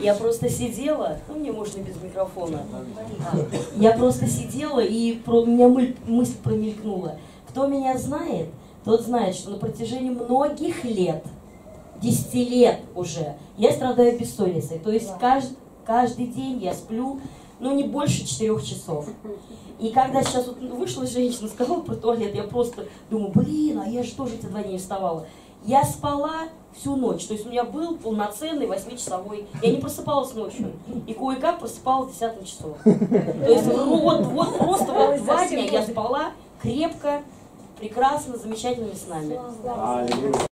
Я просто сидела, ну мне можно без микрофона. Я просто сидела, и у меня мысль промелькнула. Кто меня знает, тот знает, что на протяжении многих лет, 10 лет уже, я страдаю бессонницей. То есть каждый день я сплю, ну, не больше 4 часов. И когда сейчас вот вышла женщина, сказала про туалет, я просто думаю, блин, а я же тоже эти 2 дня не вставала. Я спала всю ночь, то есть у меня был полноценный 8-часовой, я не просыпалась ночью, и кое-как просыпалась в 10 часов. То есть вот просто 2 дня я спала крепко, прекрасно, замечательными снами.